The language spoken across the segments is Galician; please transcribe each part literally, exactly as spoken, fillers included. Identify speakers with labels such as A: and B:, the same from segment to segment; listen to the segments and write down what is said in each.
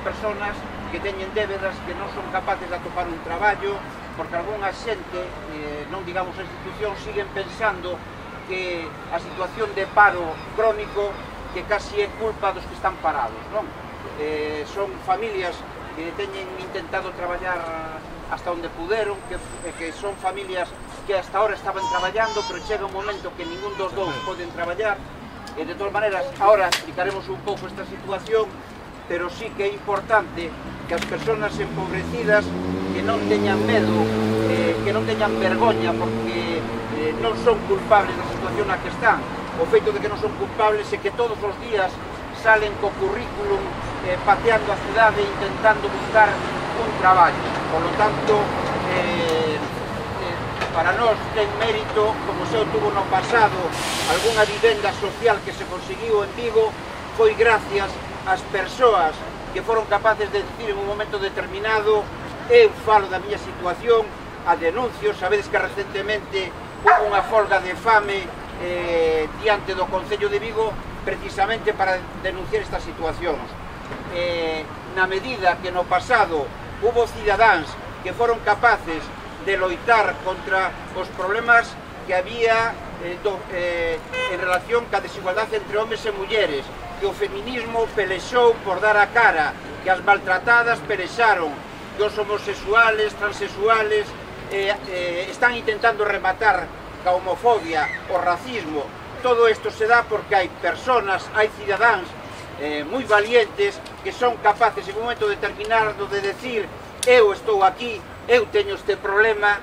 A: personas que teñen débedas, que non son capaces de atopar un traballo, porque algunha xente, eh, non digamos a institución, siguen pensando que a situación de paro crónico que casi é culpa dos que están parados, non? Eh, son familias que teñen intentado traballar hasta onde puderon, que, que son familias que hasta ahora estaban traballando, pero chega un momento que ningún dos dous poden traballar, e de todas maneras, ahora explicaremos un pouco esta situación, pero sí que é importante que as persoas empobrecidas que non teñan medo, eh, que non teñan vergoña, porque eh, non son culpables da situación na que están. O feito de que non son culpables é que todos os días salen co currículum eh, pateando a cidade intentando buscar un traballo. Por lo tanto, eh, eh, para nós ten mérito, como se obtuvo no pasado, algunha vivenda social que se conseguiu en Vigo, foi gracias ás persoas que foron capaces de decir en un momento determinado: eu falo da miña situación, a denuncio. Sabedes que recentemente houve unha folga de fame eh, diante do Concello de Vigo precisamente para denunciar estas situacións. Eh, na medida que no pasado hubo cidadáns que foron capaces de loitar contra os problemas que había eh, do, eh, en relación ca desigualdade entre homes e mulleres, que o feminismo pelexou por dar a cara, que as maltratadas pelexaron, que os homosexuales, transexuales eh, eh, están intentando rematar ca homofobia, o racismo. Todo isto se dá porque hai personas, hai cidadáns eh, moi valientes que son capaces en un momento determinado de decir: eu estou aquí, eu teño este problema.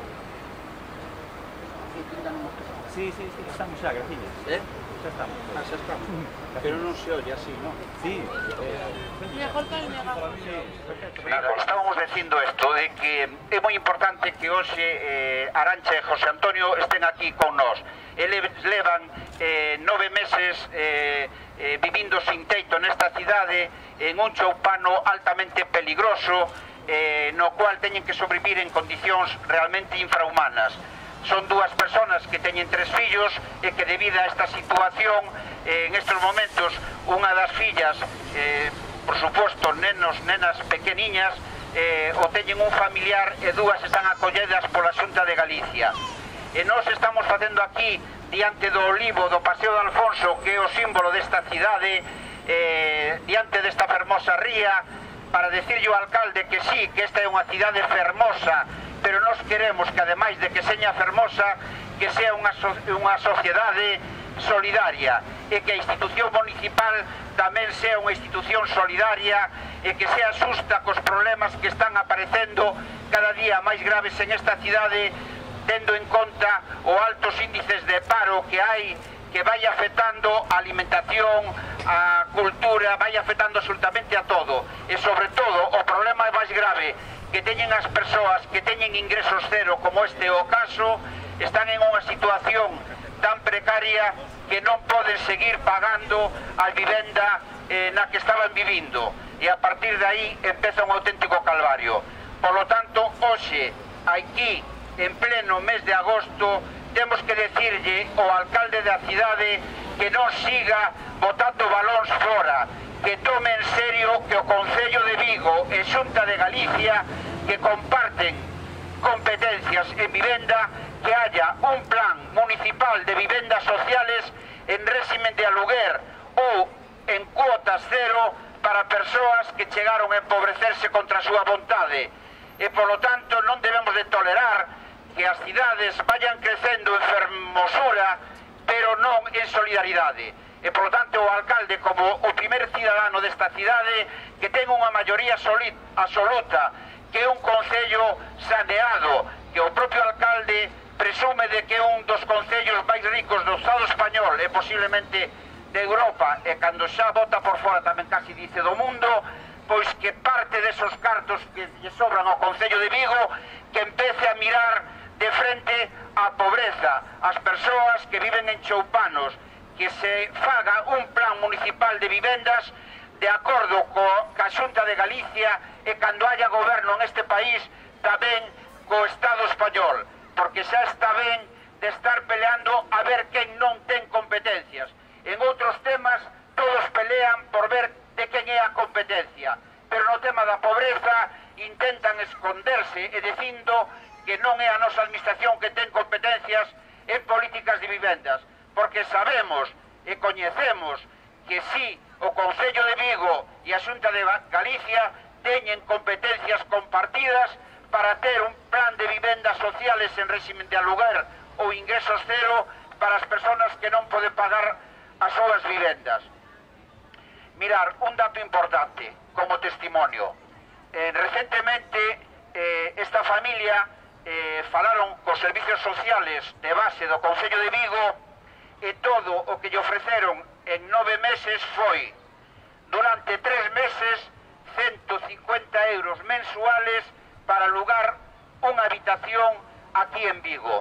B: Sí, sí, sí, estamos xa, graciñas.
A: Eh?
B: Xa estamos.
A: Ah, xa estamos. Pero non se oye así, non?
B: Sí.
C: Mejor que el megáfono.
A: Claro, estábamos dicindo isto de que é moi importante que hoxe eh, Arantxa e José Antonio estén aquí con nós. Eles levan eh, nove meses eh, eh, vivindo sin teito nesta cidade, en un choupano altamente peligroso, eh, no cual teñen que sobrevivir en condicións realmente infrahumanas. Son dúas personas que teñen tres fillos e que debido a esta situación, eh, en estes momentos, unha das fillas, eh, por suposto, nenos, nenas pequeniñas, eh, o teñen un familiar e dúas están acolledas pola Xunta de Galicia. E nós estamos facendo aquí, diante do olivo do Paseo de Alfonso, que é o símbolo desta cidade, eh, diante desta fermosa ría, para decirlle ao alcalde que sí, que esta é unha cidade fermosa, pero nós queremos que, ademais de que seña fermosa, que sea unha, so unha sociedade solidaria, e que a institución municipal tamén sea unha institución solidaria e que sea xusta cos problemas que están aparecendo cada día máis graves en esta cidade, tendo en conta os altos índices de paro que hai, que vai afectando a alimentación, a cultura, vai afectando absolutamente a todo. E sobre todo, o problema máis grave que teñen as persoas que teñen ingresos cero, como este é o caso, están en unha situación tan precaria que non poden seguir pagando a vivenda eh, na que estaban vivindo. E a partir de aí empeza un auténtico calvario. Por lo tanto, hoxe, aquí, en pleno mes de agosto, temos que decirlle ao alcalde da cidade que non siga botando balóns fora, que tome en serio que o Concello de Vigo e Xunta de Galicia, que comparten competencias en vivenda, que haya un plan municipal de vivendas sociales en régimen de aluguer ou en cuotas cero para persoas que chegaron a empobrecerse contra a súa vontade. E, polo tanto, non debemos de tolerar que as cidades vayan crecendo en fermosura, pero non en solidaridade. E, polo tanto, o alcalde, como o primer cidadano desta cidade, que ten unha maioría absoluta, que é un concello saneado, que o propio alcalde presume de que é un dos concellos máis ricos do Estado español e posiblemente de Europa, e cando xa vota por fora tamén casi dice do mundo, pois que parte desos cartos que lle sobran ao Concello de Vigo, que empece a mirar de frente á pobreza, as persoas que viven en choupanos, que se faga un plan municipal de vivendas de acordo coa Xunta de Galicia e cando haya goberno en este país tamén co Estado español, porque xa está ben de estar peleando a ver quen non ten competencias. En outros temas todos pelean por ver de quen é a competencia, pero no tema da pobreza intentan esconderse e dicindo que non é a nosa administración que ten competencias en políticas de vivendas, porque sabemos e coñecemos que si o Concello de Vigo e a Xunta de Galicia teñen competencias compartidas para ter un plan de vivendas sociales en régimen de aluguer ou ingresos cero para as persoas que non poden pagar as súas vivendas. Mirar, un dato importante como testimonio. Eh, recentemente eh, esta familia eh, falaron cos servicios sociales de base do Concello de Vigo e todo o que lle ofreceron en nove meses foi, durante tres meses, ciento cincuenta euros mensuales para alugar unha habitación aquí en Vigo.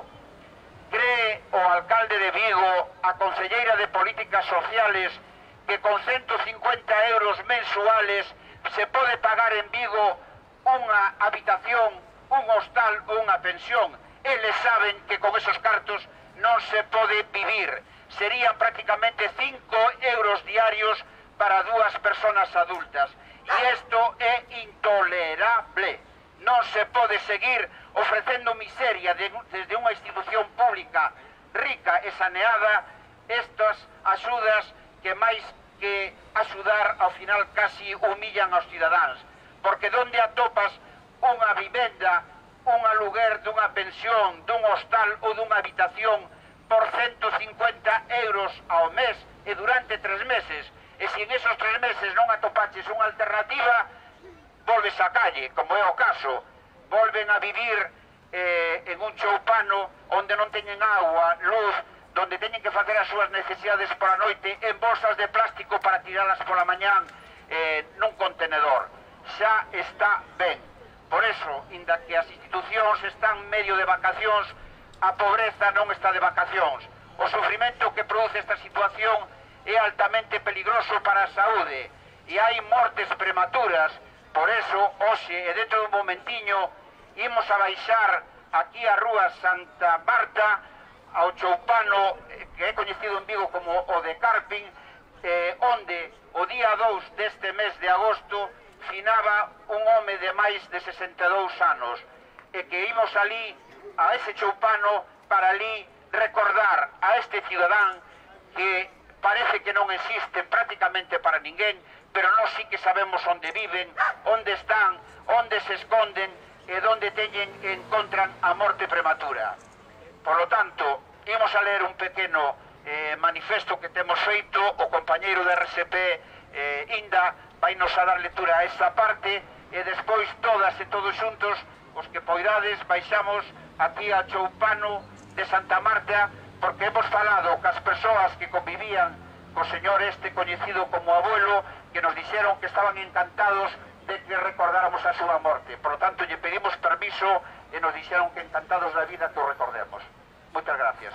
A: Cree o alcalde de Vigo, a conselleira de Políticas Sociales, que con ciento cincuenta euros mensuales se pode pagar en Vigo unha habitación, un hostal ou unha pensión? Eles saben que con esos cartos non se pode vivir. Serían prácticamente cinco euros diarios para dúas personas adultas. E isto é intolerable. Non se pode seguir ofrecendo miseria desde unha institución pública rica e saneada estas axudas que máis que axudar ao final casi humillan aos cidadáns, porque donde atopas unha vivenda, un aluguer dunha pensión, dun hostal ou dunha habitación por ciento cincuenta euros ao mes e durante tres meses, e se en esos tres meses non atopaches unha alternativa, volves á calle, como é o caso, volven a vivir eh, en un choupano onde non teñen agua, luz, donde teñen que facer as súas necesidades pola noite en bolsas de plástico para tiralas pola mañán eh, nun contenedor. Xa está ben. Por eso, inda que as institucións están medio de vacacións, a pobreza non está de vacacións. O sufrimento que produce esta situación é altamente peligroso para a saúde e hai mortes prematuras. Por eso, hoxe e dentro dun momentiño, imos a baixar aquí a rúa Santa Marta ao choupano que é coñecido en Vigo como o de Carping, eh, onde o día dous deste mes de agosto finaba un home de máis de sesenta e dous anos, e que imos ali a ese choupano para ali recordar a este cidadán que parece que non existe prácticamente para ninguén, pero nós sí que sabemos onde viven, onde están, onde se esconden e onde teñen e encontran a morte prematura. Por lo tanto, imos a ler un pequeno eh, manifesto que temos feito, o compañeiro da R S P, eh, Inda, vai nos a dar lectura a esta parte, e despois todas e todos xuntos, os que poidades, baixamos aquí a choupano de Santa Marta, porque hemos falado cas persoas que convivían co señor este coñecido como abuelo, que nos dixeron que estaban encantados de que recordáramos a súa morte. Por lo tanto, lle pedimos permiso e nos dixeron que encantados da vida que o recordemos. Muchas gracias.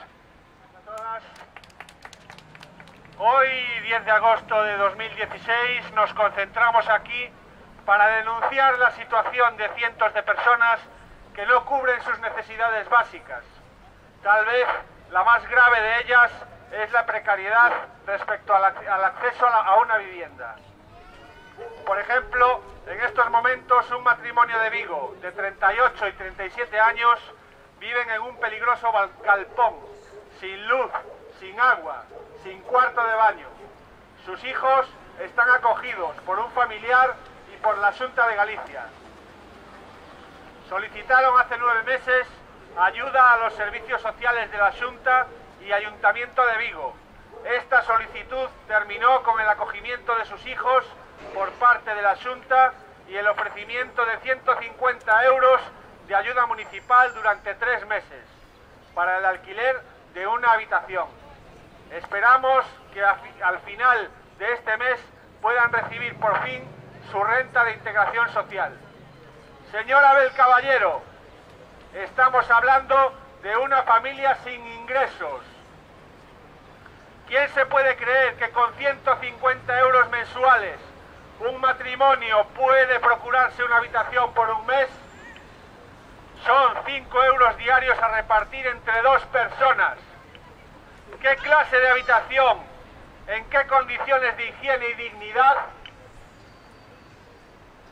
D: Hoy, diez de agosto de dos mil dieciséis, nos concentramos aquí para denunciar la situación de cientos de personas que no cubren sus necesidades básicas. Tal vez la más grave de ellas es la precariedad respecto al, al acceso a, la, a una vivienda. Por ejemplo, en estos momentos un matrimonio de Vigo de treinta y ocho y treinta y siete años viven en un peligroso galpón, sin luz, sin agua, sin cuarto de baño. Sus hijos están acogidos por un familiar y por la Xunta de Galicia. Solicitaron hace nueve meses ayuda a los servicios sociales de la Xunta y Ayuntamiento de Vigo. Esta solicitud terminó con el acogimiento de sus hijos por parte de la Xunta y el ofrecimiento de ciento cincuenta euros de ayuda municipal durante tres meses para el alquiler de una habitación. Esperamos que al final de este mes puedan recibir por fin su renta de integración social. Señor Abel Caballero, estamos hablando de una familia sin ingresos. ¿Quién se puede creer que con ciento cincuenta euros mensuales un matrimonio puede procurarse una habitación por un mes? Son cinco euros diarios a repartir entre dos personas. ¿Qué clase de habitación? ¿En qué condiciones de higiene y dignidad?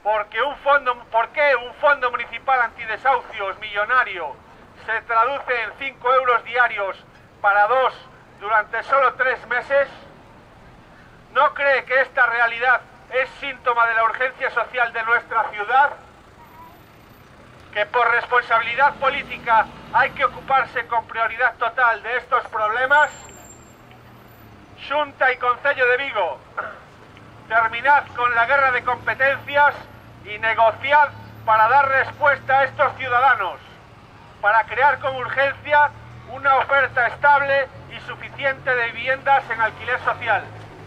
D: Porque un fondo, ¿por qué un fondo municipal antidesahucios millonario se traduce en cinco euros diarios para dos durante solo tres meses? ¿No cree que esta realidad es síntoma de la urgencia social de nuestra ciudad? Que por responsabilidad política hay que ocuparse con prioridad total de estos problemas. Xunta y Concello de Vigo, terminad con la guerra de competencias y negociad para dar respuesta a estos ciudadanos, para crear con urgencia una oferta estable y suficiente de viviendas en alquiler social.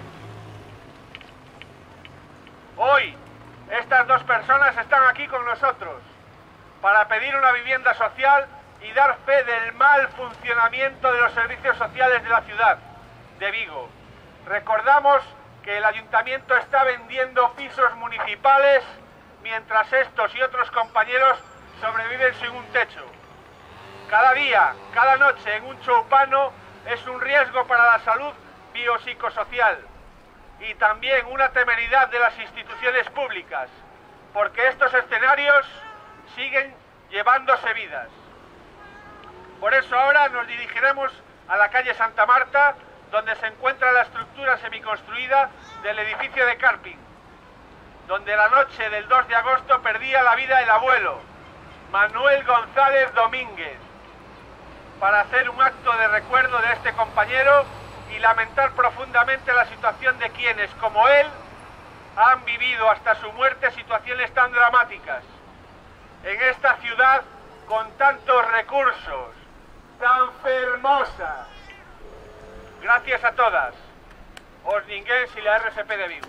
D: Hoy, estas dos personas están aquí con nosotros para pedir una vivienda social y dar fe del mal funcionamiento de los servicios sociales de la ciudad de Vigo. Recordamos que el ayuntamiento está vendiendo pisos municipales mientras estos y otros compañeros sobreviven sin un techo. Cada día, cada noche en un choupano es un riesgo para la salud biopsicosocial y también una temeridad de las instituciones públicas, porque estos escenarios siguen llevándose vidas. Por eso ahora nos dirigiremos a la calle Santa Marta, donde se encuentra la estructura semiconstruida del edificio de Carping, donde la noche del dos de agosto perdía la vida el abuelo, Manuel González Domínguez, para hacer un acto de recuerdo de este compañero y lamentar profundamente la situación de quienes, como él, han vivido hasta su muerte situaciones tan dramáticas. En esta ciudad, con tantos recursos, tan fermosa. Gracias a todas. Os ninguén y la R S P de Vigo.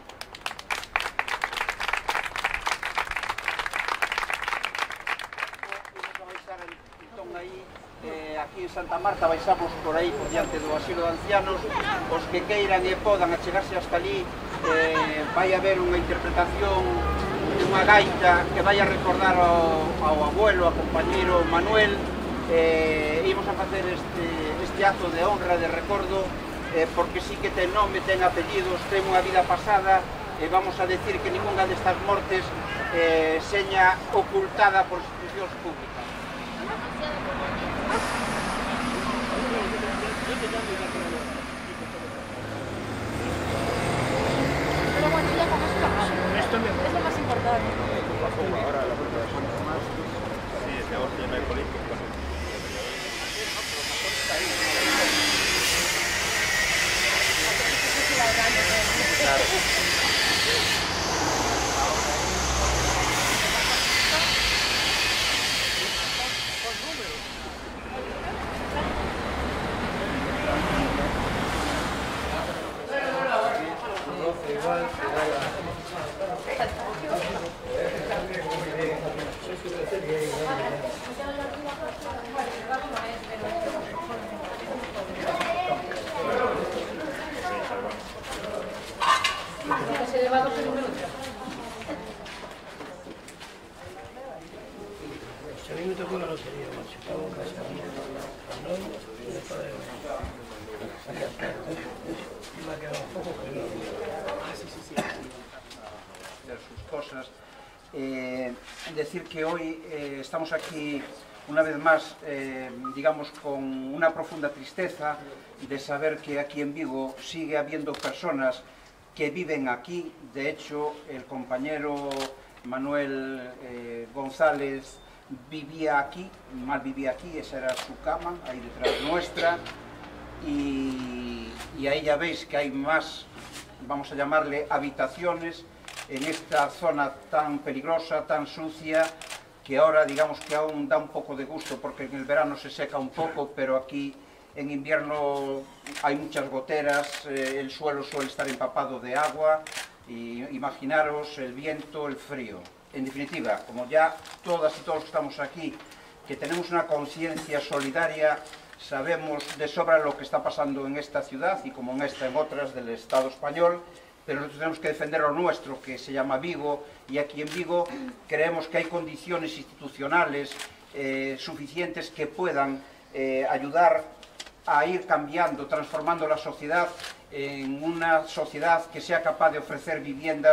E: Eh, aquí en Santa Marta baixamos por aí por diante do asilo de ancianos. Os que queiran e podan achegarse hasta ali, eh, vai haber unha interpretación de unha gaita que vai a recordar ao, ao abuelo, ao compañeiro Manuel. Eh, imos a facer este, este acto de honra, de recordo, eh, porque sí que ten nome, ten apellidos, ten unha vida pasada, e eh, vamos a decir que ninguna destas mortes eh, seña ocultada por institucións públicas.
C: Pero bueno, ya como esto, es lo más importante.
B: Ahora la preparación más. Sí, es que ahora ya no hay política. Claro.
F: A mí me tocó la lotería, macho. Estaba en casa mía. No, y después de... Me ha quedado un poco feliz.
E: Ah, sí, sí, sí. De sus cosas. Eh, decir que hoy eh, estamos aquí una vez más, eh, digamos, con una profunda tristeza de saber que aquí en Vigo sigue habiendo personas que viven aquí. De hecho, el compañero Manuel eh, González vivía aquí, mal vivía aquí, esa era su cama, ahí detrás nuestra, y, y ahí ya veis que hay más, vamos a llamarle, habitaciones en esta zona tan peligrosa, tan sucia, que ahora digamos que aún da un poco de gusto porque en el verano se seca un poco, pero aquí en invierno hay muchas goteras, eh, el suelo suele estar empapado de agua, y imaginaros el viento, el frío. En definitiva, como ya todas y todos que estamos aquí, que tenemos una conciencia solidaria, sabemos de sobra lo que está pasando en esta ciudad y como en esta en otras del Estado español, pero nosotros tenemos que defender lo nuestro, que se llama Vigo, y aquí en Vigo creemos que hay condiciones institucionales eh, suficientes que puedan eh, ayudar a ir cambiando, transformando la sociedad en una sociedad que sea capaz de ofrecer viviendas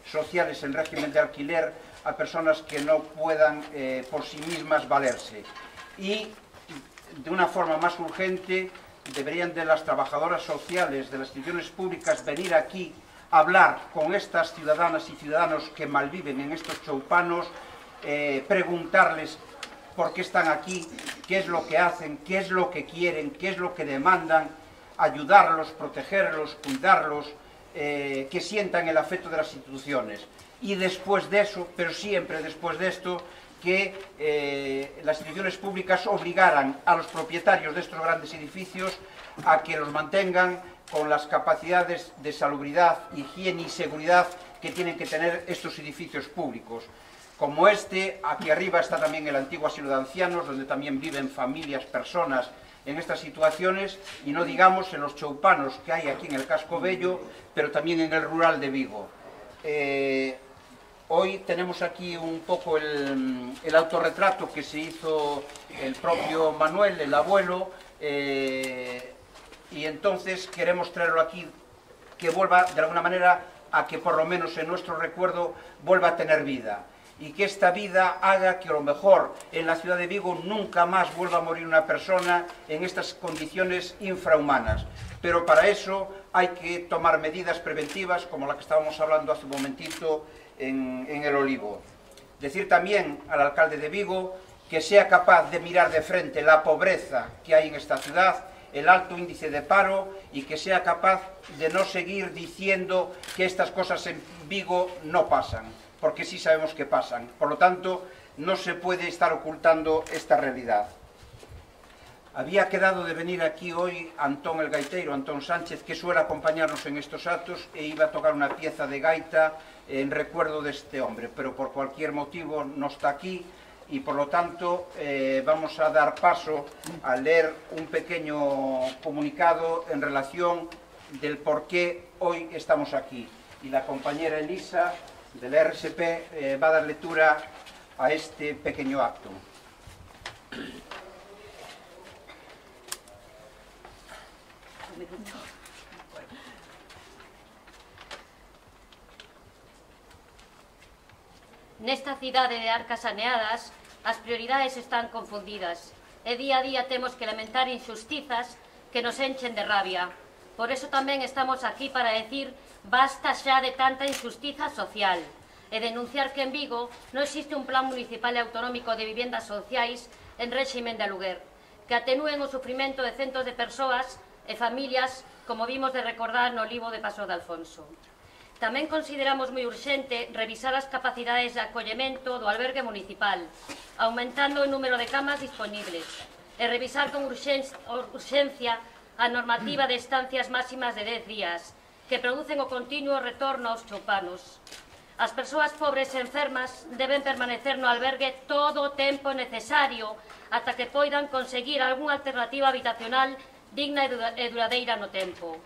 E: sociales en régimen de alquiler a personas que no puedan eh, por sí mismas valerse. Y de una forma más urgente deberían de las trabajadoras sociales de las instituciones públicas venir aquí a hablar con estas ciudadanas y ciudadanos que malviven en estos choupanos, eh, preguntarles por qué están aquí, qué es lo que hacen, qué es lo que quieren, qué es lo que demandan, ayudarlos, protegerlos, cuidarlos, eh, que sientan el afecto de las instituciones. Y después de eso, pero siempre después de esto, que eh, las instituciones públicas obligaran a los propietarios de estos grandes edificios a que los mantengan con las capacidades de salubridad, higiene y seguridad que tienen que tener estos edificios públicos. Como este, aquí arriba está también el antiguo asilo de ancianos, donde también viven familias, personas en estas situaciones, y no digamos en los choupanos que hay aquí en el Casco Bello, pero también en el rural de Vigo. Eh, hoy tenemos aquí un poco el, el autorretrato que se hizo el propio Manuel, el abuelo, eh, y entonces queremos traerlo aquí, que vuelva de alguna manera a que por lo menos en nuestro recuerdo vuelva a tener vida. Y que esta vida haga que a lo mejor en la ciudad de Vigo nunca más vuelva a morir una persona en estas condiciones infrahumanas. Pero para eso hay que tomar medidas preventivas, como la que estábamos hablando hace un momentito en, en el Olivo. Decir también al alcalde de Vigo que sea capaz de mirar de frente la pobreza que hay en esta ciudad, el alto índice de paro, y que sea capaz de no seguir diciendo que estas cosas en Vigo no pasan, porque sí sabemos que pasan. Por lo tanto, no se puede estar ocultando esta realidad. Había quedado de venir aquí hoy Antón el gaitero, Antón Sánchez, que suele acompañarnos en estos actos, e iba a tocar una pieza de gaita en recuerdo de este hombre, pero por cualquier motivo no está aquí, y por lo tanto eh, vamos a dar paso a leer un pequeño comunicado en relación del por qué hoy estamos aquí. Y la compañera Elisa del R S P eh, va a dar lectura a este pequeño acto.
G: Nesta cidade de arcas saneadas, as prioridades están confundidas e día a día temos que lamentar injustizas que nos enchen de rabia. Por eso tamén estamos aquí para decir basta xa de tanta injustiza social e denunciar que en Vigo non existe un plan municipal e autonómico de viviendas sociais en réximen de aluguer, que atenúen o sufrimento de centos de persoas e familias, como vimos de recordar no Olivo de Paso de Alfonso. Tamén consideramos moi urxente revisar as capacidades de acollemento do albergue municipal, aumentando o número de camas disponibles, e revisar con urxencia a normativa de estancias máximas de dez días, que producen o continuo retorno aos choupanos. As persoas pobres e enfermas deben permanecer no albergue todo o tempo necesario ata que poidan conseguir algunha alternativa habitacional digna e duradeira no tempo.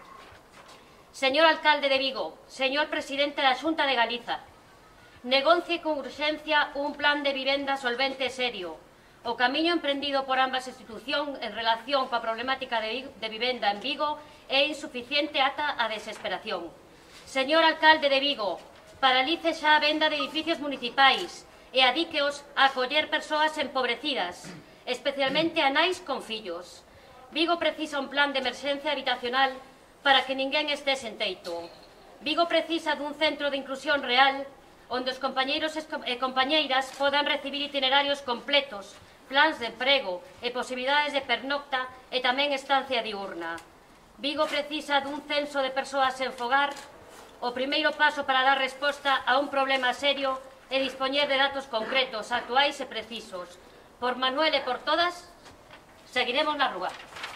G: Señor alcalde de Vigo, señor presidente da Xunta de Galiza, negocie con urxencia un plan de vivenda solvente e serio. O camiño emprendido por ambas institucións en relación coa problemática de vivenda en Vigo é insuficiente ata a desesperación. Señor alcalde de Vigo, paralice xa a venda de edificios municipais e adíqueos a acoller persoas empobrecidas, especialmente a nais con fillos. Vigo precisa un plan de emerxencia habitacional para que ninguén este sen teito. Vigo precisa dun centro de inclusión real onde os compañeiros e compañeiras podan recibir itinerarios completos, plans de emprego e posibilidades de pernocta e tamén estancia diurna. Vigo precisa dun censo de persoas sen fogar. O primeiro paso para dar resposta a un problema serio é dispoñer de datos concretos, actuais e precisos. Por Manuel e por todas, seguiremos na rúa.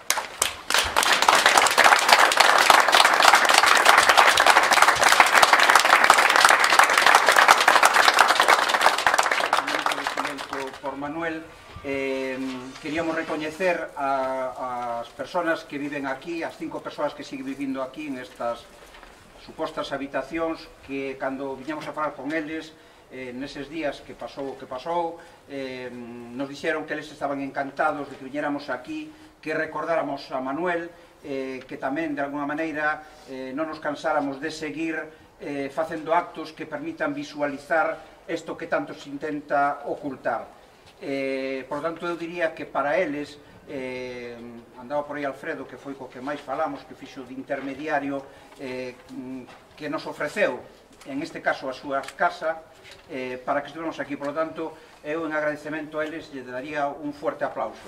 E: Por Manuel, eh, queríamos recoñecer a, as persoas que viven aquí, as cinco persoas que siguen vivindo aquí en estas supostas habitacións, que cando viñamos a falar con eles eh, neses días que pasou o que pasou, eh, nos dixeron que eles estaban encantados de que viñéramos aquí, que recordáramos a Manuel, eh, que tamén de alguna maneira eh, non nos cansáramos de seguir eh, facendo actos que permitan visualizar isto que tanto se intenta ocultar. Eh, por tanto, eu diría que para eles, eh, andaba por aí Alfredo, que foi co que máis falamos, que fixo de intermediario, eh, que nos ofreceu, en este caso, a súa casa, eh, para que estivemos aquí. Por lo tanto, eu en agradecemento a eles lle daría un fuerte aplauso.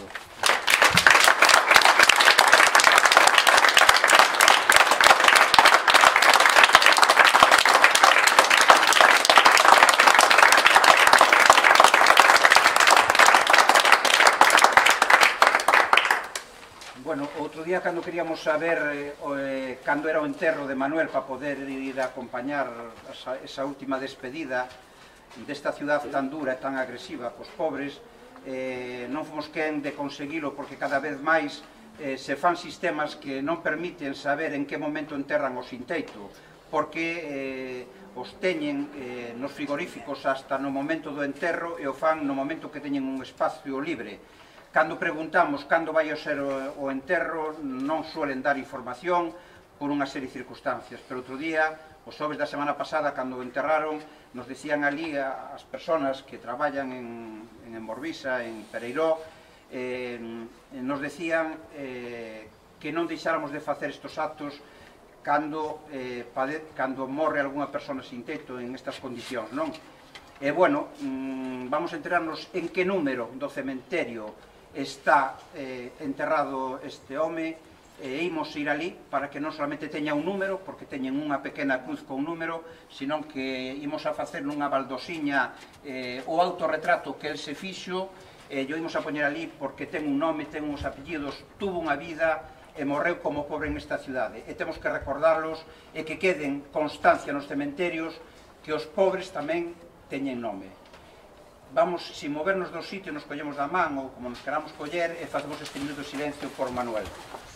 E: Bueno, outro día, cando queríamos saber eh, cando era o enterro de Manuel para poder ir a acompañar esa, esa última despedida desta ciudad tan dura e tan agresiva cos pobres, eh, non fomos quen de conseguilo, porque cada vez máis eh, se fan sistemas que non permiten saber en que momento enterran o sin teito, porque eh, os teñen eh, nos frigoríficos hasta no momento do enterro e o fan no momento que teñen un espacio libre. Cando preguntamos cando vai a ser o enterro, non suelen dar información por unha serie de circunstancias. Pero outro día, os xoves da semana pasada, cando o enterraron, nos decían ali as persoas que traballan en, en Enborbisa, en Pereiró, eh, nos decían eh, que non deixáramos de facer estes actos cando, eh, pade, cando morre algunha persona sin teito en estas condicións, non? E, bueno, mmm, vamos a enterarnos en que número do cementerio está eh, enterrado este home, e imos ir ali para que non solamente teña un número, porque teñen unha pequena cruz con un número, senón que imos a facer nunha baldosiña eh, o autorretrato que el se fixo, e yo imos a poñer ali porque ten un nome, ten uns apellidos, tuvo unha vida e morreu como pobre en esta cidade, e temos que recordarlos e que queden constancia nos cementerios que os pobres tamén teñen nome. Vamos, sin movernos do sitio, nos collemos da man ou como nos queramos coller e facemos este minuto de silencio por Manuel.